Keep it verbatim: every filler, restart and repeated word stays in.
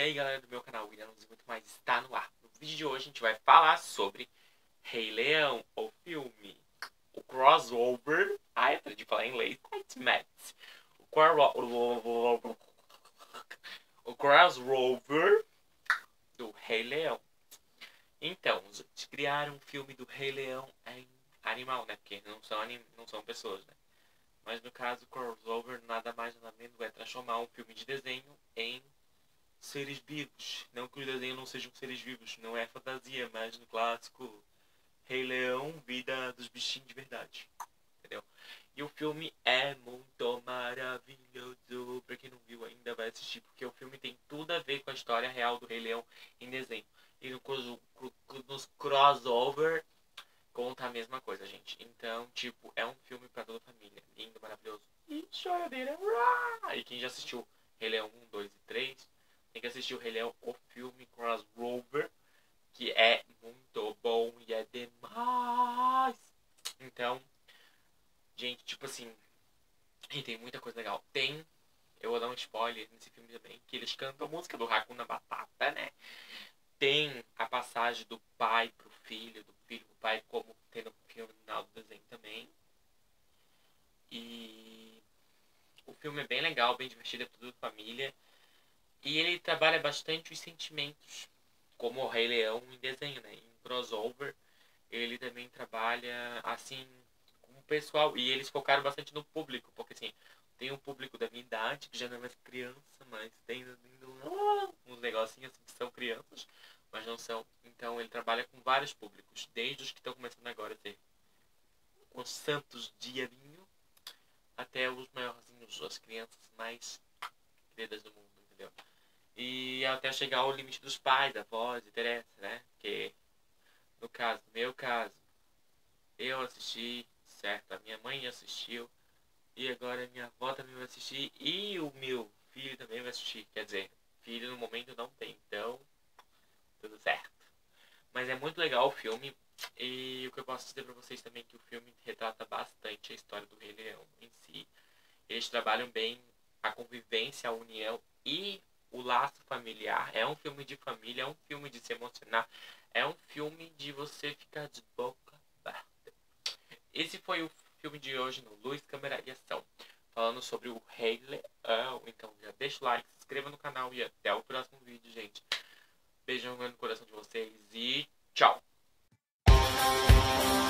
aí galera do meu canal, Williams e muito mais está no ar. No vídeo de hoje a gente vai falar sobre Rei Leão, o filme, o crossover, ai, aprendi a falar em inglês, o, cro... o crossover do Rei Leão. Então, eles criaram um filme do Rei Leão em animal, né, porque não são, anim... não são pessoas, né. Mas no caso, o crossover nada mais nada menos é transformar um filme de desenho em seres vivos. Não que os desenhos não sejam seres vivos, não é fantasia, mas no clássico Rei Leão, vida dos bichinhos de verdade, entendeu? E o filme é muito maravilhoso. Pra quem não viu ainda, vai assistir, porque o filme tem tudo a ver com a história real do Rei Leão em desenho. E no, nos crossover conta a mesma coisa, gente. Então, tipo, é um filme pra toda a família. Lindo, maravilhoso. E choradeira. E quem já assistiu Rei Leão um, dois e três, tem que assistir o Rei Leão, o filme Crossover, que é muito bom e é demais. Então, gente, tipo assim, e tem muita coisa legal. Tem, eu vou dar um spoiler nesse filme também, que eles cantam a música do Hakuna Batata, né? Tem a passagem do pai pro filho, do filho pro pai, como tem no final do desenho também. E o filme é bem legal, bem divertido, é tudo família. E ele trabalha bastante os sentimentos, como o Rei Leão em desenho, né? Em crossover, ele também trabalha, assim, com o pessoal. E eles focaram bastante no público, porque, assim, tem um público da minha idade, que já não é mais criança, mas tem uns negocinhos assim, que são crianças, mas não são. Então, ele trabalha com vários públicos, desde os que estão começando agora a ser os santos diabinho, até os maiorzinhos, as crianças mais queridas do mundo, entendeu? E até chegar ao limite dos pais, avós, interessa, né? Porque, no caso, no meu caso, eu assisti, certo? A minha mãe assistiu, e agora a minha avó também vai assistir, e o meu filho também vai assistir. Quer dizer, filho no momento não tem, então, tudo certo. Mas é muito legal o filme, e o que eu posso dizer pra vocês também é que o filme retrata bastante a história do Rei Leão em si. Eles trabalham bem a convivência, a união e o laço familiar. É um filme de família, é um filme de se emocionar, é um filme de você ficar de boca aberta. Esse foi o filme de hoje no Luz, Câmera e Ação, falando sobre o Rei Leão. Então já deixa o like, se inscreva no canal e até o próximo vídeo, gente. Beijão no coração de vocês e tchau!